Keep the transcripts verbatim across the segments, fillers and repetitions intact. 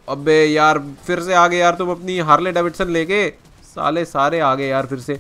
अबे यार फिर से आ गए यार तुम अपनी हार्ले डेविडसन लेके, साले सारे आ गए यार फिर से।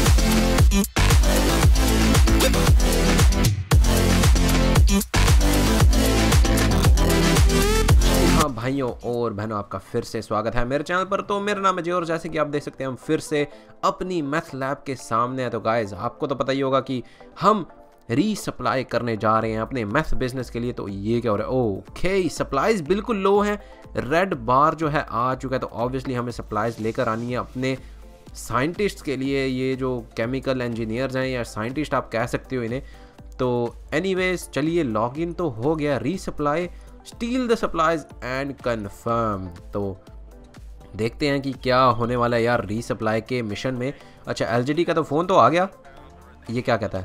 भाइयों और बहनों आपका फिर से स्वागत है मेरे चैनल पर। तो मेरा नाम है जी और जैसे कि आप देख सकते हैं हम फिर से अपनी मैथ लैब के सामने हैं। तो गाइज आपको तो पता ही होगा कि हम रीसप्लाई करने जा रहे हैं अपने मैथ बिजनेस के लिए। तो ये क्या हो रहा है, ओके सप्लाईज बिल्कुल लो हैं, रेड बार जो है आ चुका है। तो ऑब्वियसली हमें सप्लाईज लेकर आनी है अपने साइंटिस्ट के लिए, ये जो केमिकल इंजीनियर्स हैं या साइंटिस्ट आप कह सकते हो इन्हें। तो एनीवेज चलिए लॉगिन तो हो गया, resupply steal the supplies and confirm. तो देखते हैं कि क्या होने वाला है यार रीसप्लाई के मिशन में। अच्छा एलजीडी का तो फ़ोन तो आ गया, ये क्या कहता है,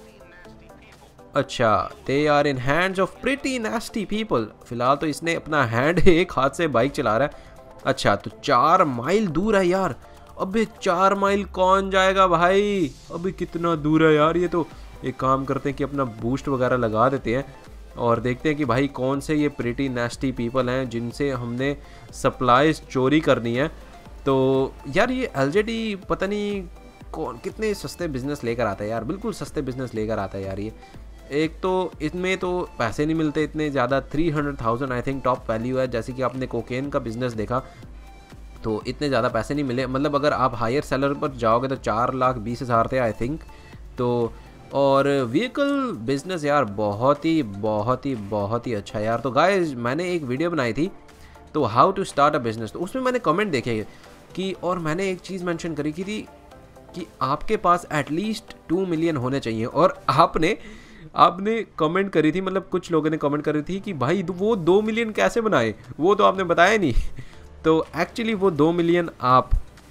अच्छा they are in hands of pretty nasty people. फिलहाल तो इसने अपना हैंड एक हाथ से बाइक चला रहा है। अच्छा तो चार माइल दूर है यार, अबे चार माइल कौन जाएगा भाई, अबे कितना दूर है यार ये। तो एक काम करते हैं कि अपना बूस्ट वगैरह लगा देते हैं और देखते हैं कि भाई कौन से ये प्रिटी नेस्टी पीपल हैं जिनसे हमने सप्लाईज चोरी करनी है। तो यार ये एलजीडी पता नहीं कौन कितने सस्ते बिजनेस लेकर आता है यार, बिल्कुल सस्ते बिजनेस लेकर आता है यार ये। एक तो इसमें तो पैसे नहीं मिलते इतने ज़्यादा, three hundred thousand I think top value है। जैसे कि आपने कोकेन का बिज़नेस देखा तो इतने ज़्यादा पैसे नहीं मिले, मतलब अगर आप हायर सेलर पर जाओगे तो चार लाख बीस हज़ार थे आई थिंक। तो और व्हीकल बिजनेस यार बहुत ही बहुत ही बहुत ही अच्छा यार। तो गाइस मैंने एक वीडियो बनाई थी तो how to start a business, तो उसमें मैंने कमेंट देखे कि और मैंने एक चीज़ मेंशन करी की थी कि आपके पास एटलीस्ट टू मिलियन होने चाहिए। और आपने आपने कमेंट करी थी, मतलब कुछ लोगों ने कमेंट करी थी कि भाई वो दो मिलियन कैसे बनाए, वो तो आपने बताया नहीं। तो एक्चुअली वो दो मिलियन आप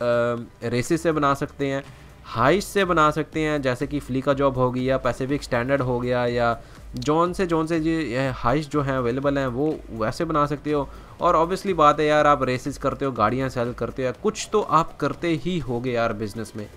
रेसेस से बना सकते हैं, हाइस्ट से बना सकते हैं, जैसे कि फ्ली का जॉब हो गई या पैसिफिक स्टैंडर्ड हो गया या जॉन से जॉन से जो हाइस्ट जो हैं अवेलेबल हैं वो वैसे बना सकते हो। और ऑब्वियसली बात है यार आप रेसेस करते हो, गाड़ियां सेल करते हो, कुछ तो आप करते ही होगे यार बिजनेस में।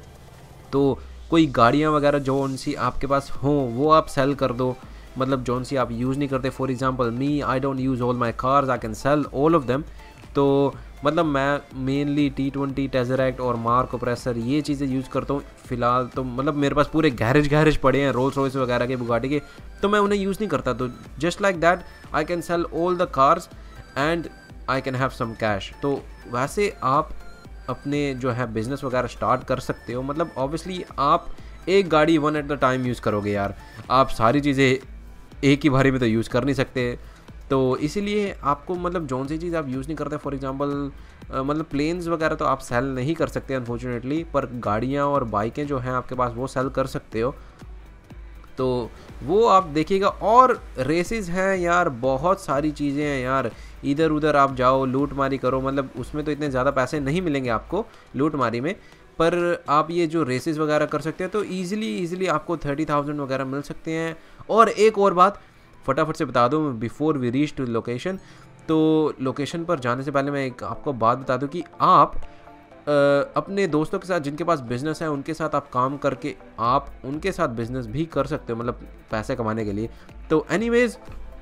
तो कोई गाड़ियां वगैरह जौन सी आपके पास हों वो आप सेल कर दो, मतलब जौन सी आप यूज़ नहीं करते। For example me I don't use all my cars, I can sell all of them. तो मतलब मैं मेनली टी ट्वेंटी टेजरैक्ट और मार्क ऑपरेसर ये चीज़ें यूज़ करता हूँ फ़िलहाल। तो मतलब मेरे पास पूरे गैरेज गैरेज पड़े हैं रोल्स रॉयस वगैरह के, बुगाटी के, तो मैं उन्हें यूज़ नहीं करता। तो just like that I can sell all the cars and I can have some cash. तो वैसे आप अपने जो है बिज़नेस वगैरह स्टार्ट कर सकते हो। मतलब ऑब्वियसली आप एक गाड़ी one at the time use करोगे यार, आप सारी चीज़ें एक ही बारी में तो यूज़ कर नहीं सकते। तो इसीलिए आपको मतलब जौन सी चीज़ आप यूज़ नहीं करते, फॉर एग्जांपल मतलब प्लेन्स वगैरह तो आप सेल नहीं कर सकते अनफॉर्चुनेटली, पर गाड़ियाँ और बाइकें जो हैं आपके पास वो सेल कर सकते हो। तो वो आप देखिएगा। और रेसेस हैं यार, बहुत सारी चीज़ें हैं यार, इधर उधर आप जाओ लूट मारी करो, मतलब उसमें तो इतने ज़्यादा पैसे नहीं मिलेंगे आपको लूट मारी में, पर आप ये जो रेसेस वगैरह कर सकते हैं तो ईज़िली ईज़िली आपको थर्टी थाउजेंड वगैरह मिल सकते हैं। और एक और बात फटाफट से बता दूं before we reach to location, तो लोकेशन पर जाने से पहले मैं एक आपको बात बता दूं कि आप आ, अपने दोस्तों के साथ जिनके पास बिज़नेस है उनके साथ आप काम करके आप उनके साथ बिज़नेस भी कर सकते हो, मतलब पैसे कमाने के लिए। तो एनीवेज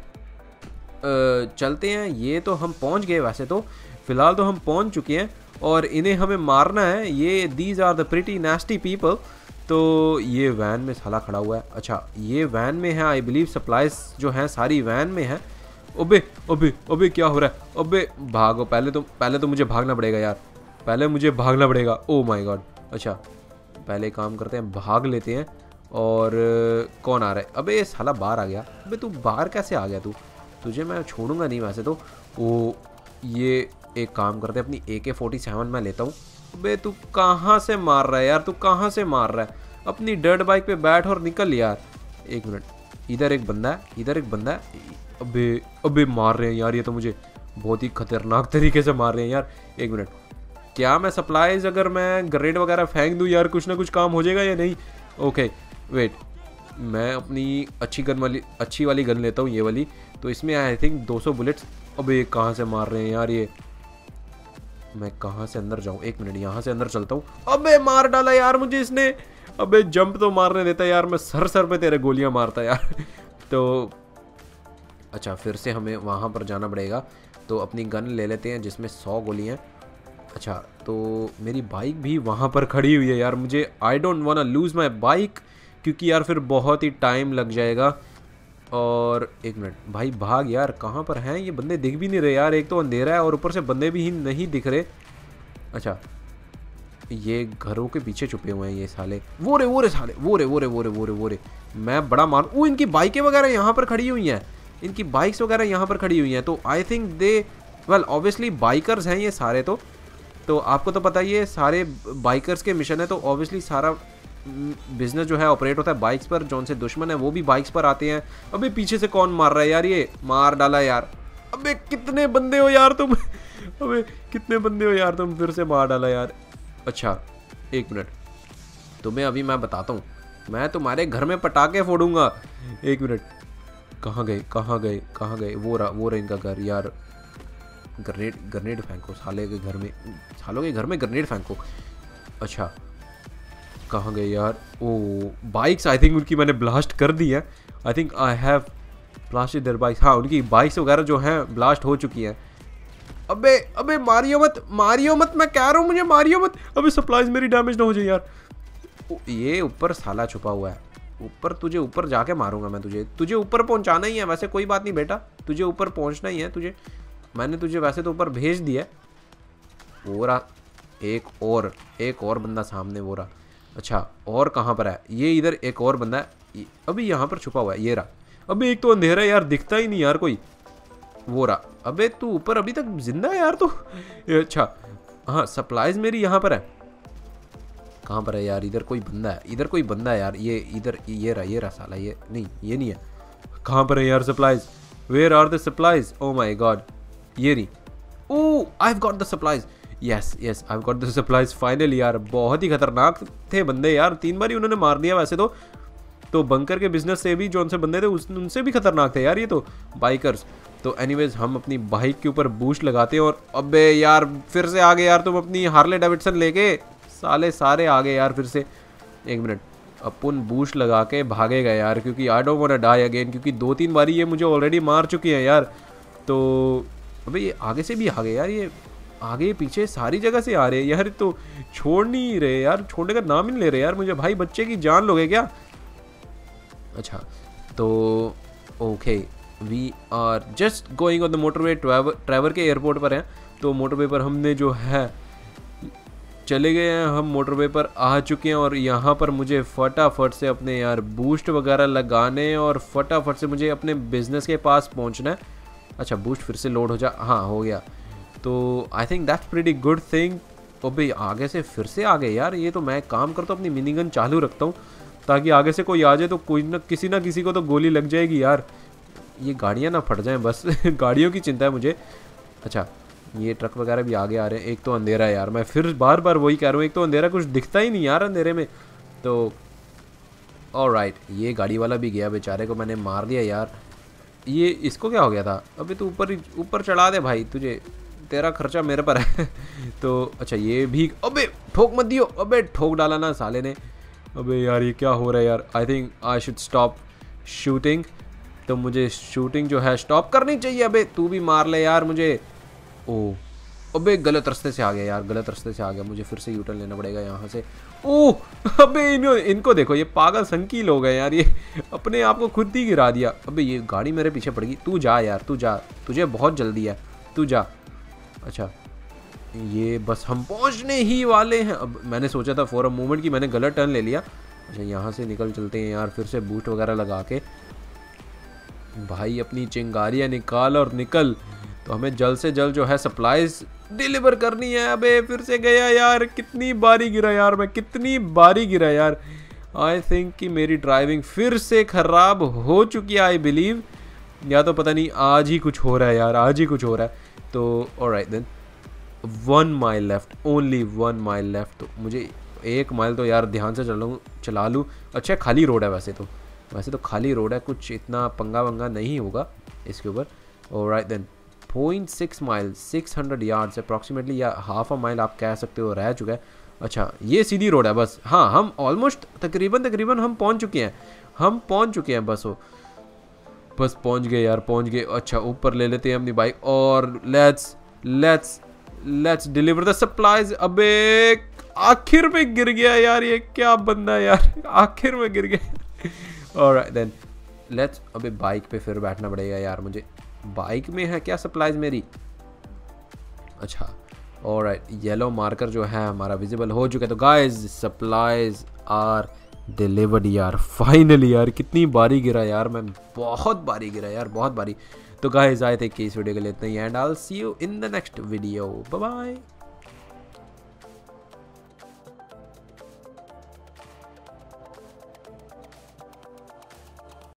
चलते हैं, ये तो हम पहुंच गए, वैसे तो फ़िलहाल तो हम पहुंच चुके हैं और इन्हें हमें मारना है। ये these are the pretty nasty people. तो ये वैन में साला खड़ा हुआ है, अच्छा ये वैन में है आई बिलीव, सप्लाईज जो हैं सारी वैन में है। अबे अबे अबे क्या हो रहा है, अबे भागो, पहले तो पहले तो मुझे भागना पड़ेगा यार, पहले मुझे भागना पड़ेगा। ओ माय गॉड, अच्छा पहले काम करते हैं भाग लेते हैं। और कौन आ रहा है, अबे साला बाहर आ गया, अबे तू बाहर कैसे आ गया, तू तुझे मैं छोड़ूंगा नहीं वैसे तो। ओ ये एक काम करते हैं अपनी ए के फोर्टी सेवन मैं लेता हूँ। अबे तू कहाँ से मार रहा है यार, तू कहाँ से मार रहा है, अपनी डर्ट बाइक पे बैठ और निकल यार। एक मिनट, इधर एक बंदा है, इधर एक बंदा है, अबे अबे मार रहे हैं यार, ये तो मुझे बहुत ही खतरनाक तरीके से मार रहे हैं यार। एक मिनट, क्या मैं सप्लाईज अगर मैं ग्रेनेड वगैरह फेंक दूँ यार कुछ ना कुछ काम हो जाएगा या नहीं। ओके वेट, मैं अपनी अच्छी गन वाली अच्छी वाली गन लेता हूँ, ये वाली, तो इसमें आई थिंक दो सौ बुलेट्स। अबे कहाँ से मार रहे हैं यार ये, मैं कहाँ से अंदर जाऊँ, एक मिनट यहाँ से अंदर चलता हूँ। अबे मार डाला यार मुझे इसने, अबे जंप तो मारने देता यार, मैं सर सर पे तेरे गोलियां मारता यार। तो अच्छा फिर से हमें वहाँ पर जाना पड़ेगा। तो अपनी गन ले लेते हैं जिसमें सौ गोली हैं। अच्छा तो मेरी बाइक भी वहाँ पर खड़ी हुई है यार, मुझे I don't want lose my bike, क्योंकि यार फिर बहुत ही टाइम लग जाएगा। और एक मिनट भाई भाग यार, कहाँ पर हैं ये बंदे? दिख भी नहीं रहे यार, एक तो अंधेरा है और ऊपर से बंदे भी नहीं दिख रहे। अच्छा ये घरों के पीछे छुपे हुए हैं ये साले, वो रे वो रे साले, वो रे वो रे वो रे वो रे वो रे मैं बड़ा मार। वो इनकी बाइकें वगैरह यहाँ पर खड़ी हुई हैं, इनकी बाइक्स वगैरह यहाँ पर खड़ी हुई हैं। तो I think they well obviously bikers हैं ये सारे। तो तो आपको तो पता ही है सारे बाइकर्स के मिशन है, तो ऑब्वियसली सारा बिजनेस जो है ऑपरेट होता है बाइक्स पर। जो उनसे दुश्मन है वो भी बाइक्स पर आते हैं। अबे पीछे से कौन मार रहा है यार? ये मार डाला यार। अबे कितने बंदे हो यार तुम? अबे कितने बंदे हो यार तुम? फिर से मार डाला यार। अच्छा एक मिनट, तुम्हें अभी मैं बताता हूँ, मैं तुम्हारे घर में पटाखे फोड़ूंगा। एक मिनट, कहाँ गए कहाँ गए कहाँ गए? वो रहा वो रहा इनका घर यार। ग्रेनेड ग्रेनेड फेंको साले के घर में, सालों के घर में ग्रेनेड फेंको। अच्छा कहाँ गए यार? ओ बाइक्स आई थिंक उनकी मैंने ब्लास्ट कर दी है। I think I have blasted their bikes. हाँ उनकी बाइक्स वगैरह जो हैं ब्लास्ट हो चुकी हैं। अबे अबे मारियो मत मारियो मत, मैं कह रहा हूँ मुझे मारियो मत। अबे सप्लाईज मेरी डैमेज ना हो जाए यार। ये ऊपर साला छुपा हुआ है, ऊपर तुझे ऊपर जाके मारूंगा मैं तुझे। तुझे ऊपर पहुंचाना ही है वैसे, कोई बात नहीं बेटा, तुझे ऊपर पहुंचना ही है तुझे। मैंने तुझे वैसे तो ऊपर भेज दिया। वो रहा एक और एक और बंदा सामने, वो रहा। अच्छा और कहाँ पर है ये? इधर एक और बंदा है अभी यहाँ पर छुपा हुआ है, ये रहा। अबे एक तो अंधेरा है यार, दिखता ही नहीं यार कोई। वो रहा। अबे तू ऊपर अभी तक जिंदा है यार तू? अच्छा हाँ सप्लाईज मेरी यहाँ पर है। कहाँ पर है यार? इधर कोई बंदा है, इधर कोई बंदा है यार। ये इधर ये रहा ये रहा साला। ये नहीं ये नहीं है। कहाँ पर है यार supplies? Where are the supplies? Oh my God, ये रही। Oh I have got the supplies. Yes yes I have got the supplies finally. यार बहुत ही खतरनाक थे बंदे यार, तीन बार ही उन्होंने मार दिया वैसे तो। तो बंकर के बिजनेस से भी जो उनसे बंदे थे उनसे भी खतरनाक थे यार ये तो बाइकर्स। तो एनीवेज हम अपनी बाइक के ऊपर बूस्ट लगाते हैं। और अबे यार फिर से आ गए यार तुम अपनी हार्ले डेविडसन लेके, साले सारे आ गए यार फिर से। एक मिनट, अपन बूस्ट लगा के भागेगा यार, क्योंकि I don't want to die again, क्योंकि दो तीन बारी ये मुझे ऑलरेडी मार चुकी है यार। तो अबे ये आगे से भी आ गए यार, ये आगे पीछे सारी जगह से आ रहे हैं यार। तो छोड़ नहीं रहे यार, छोड़ने का नाम ही नहीं ले रहे यार मुझे। भाई बच्चे की जान लोगे क्या? अच्छा तो okay we are just going on the motorway. ट्रैवर के एयरपोर्ट पर हैं, तो मोटरवे पर हमने जो है चले गए हैं, हम मोटरवे पर आ चुके हैं। और यहाँ पर मुझे फटाफट से अपने यार बूस्ट वगैरह लगाने और फटाफट से मुझे अपने बिजनेस के पास पहुँचना है। अच्छा बूस्ट फिर से लोड हो जा, हाँ हो गया। तो I think that's pretty good thing. और भाई आगे से फिर से आ गए यार ये। तो मैं काम करता हूँ अपनी मिनी गन चालू रखता हूँ, ताकि आगे से कोई आ जाए तो कोई ना किसी ना किसी को तो गोली लग जाएगी यार। ये गाड़ियाँ ना फट जाएं बस गाड़ियों की चिंता है मुझे। अच्छा ये ट्रक वगैरह भी आगे आ रहे हैं। एक तो अंधेरा है यार, मैं फिर बार बार वही कह रहा हूँ, एक तो अंधेरा, कुछ दिखता ही नहीं यार अंधेरे में। तो ऑलराइट ये गाड़ी वाला भी गया, बेचारे को मैंने मार दिया यार। ये इसको क्या हो गया था? अभी तू ऊपर ऊपर चढ़ा दे भाई, तुझे तेरा खर्चा मेरे पर है तो अच्छा ये भी, अबे ठोक मत दियो। अबे ठोक डाला ना साले ने। अबे यार ये क्या हो रहा है यार? I think I should stop shooting. तो मुझे शूटिंग जो है स्टॉप करनी चाहिए। अबे तू भी मार ले यार मुझे। ओ अबे गलत रास्ते से आ गया यार, गलत रास्ते से आ गया। मुझे फिर से यूटर्न लेना पड़ेगा यहाँ से। ओह अबे इनको इनको देखो, ये पागल संकील हो गए यार, ये अपने आप को खुद ही गिरा दिया। अबे ये गाड़ी मेरे पीछे पड़ गई। तू जा यार, तू जा, तुझे बहुत जल्दी है, तू जा। अच्छा ये बस हम पहुंचने ही वाले हैं। अब मैंने सोचा था फॉर अ मोमेंट कि मैंने गलत टर्न ले लिया। अच्छा यहाँ से निकल चलते हैं यार, फिर से बूट वगैरह लगा के। भाई अपनी चिंगारियाँ निकाल और निकल। तो हमें जल्द से जल्द जो है सप्लाईज डिलीवर करनी है। अबे फिर से गया यार, कितनी बारी गिरा यार मैं, कितनी बारी गिरा यार। आई थिंक कि मेरी ड्राइविंग फिर से ख़राब हो चुकी है आई बिलीव, या तो पता नहीं आज ही कुछ हो रहा है यार, आज ही कुछ हो रहा है। तो alright then, one mile left, only one mile left. तो मुझे एक माइल तो यार ध्यान से चलूँ चला लूँ। अच्छा खाली रोड है वैसे तो, वैसे तो खाली रोड है, कुछ इतना पंगा वंगा नहीं होगा इसके ऊपर। Alright then, point six mile, six hundred yards approximately, या हाफ अ माइल आप कह सकते हो, रह चुका है। अच्छा ये सीधी रोड है बस। हाँ हम ऑलमोस्ट तकरीबन तकरीबन हम पहुंच चुके हैं, हम पहुंच चुके हैं बस। वो बस पहुंच गए यार, पहुंच गए। अच्छा ऊपर ले लेते हैं अपनी बाइक और let's let's let's deliver the supplies. अबे आखिर में गिर गया यार, ये क्या बंदा यार, आखिर में गिर गया। ऑलराइट देन लेट्स, अबे बाइक पे फिर बैठना पड़ेगा यार मुझे। बाइक में है क्या सप्लाईज मेरी? अच्छा ऑलराइट, येलो मार्कर जो है हमारा विजिबल हो चुका है। तो गाइस सप्लाईज आर डिलीवर्ड यार, फाइनली यार। कितनी बारी गिरा यार मैं, बहुत बारी गिरा यार, बहुत बारी। तो गाइस आई थिंक कि इस वीडियो के लिए इतना ही, and I will see you in the next video. Bye bye.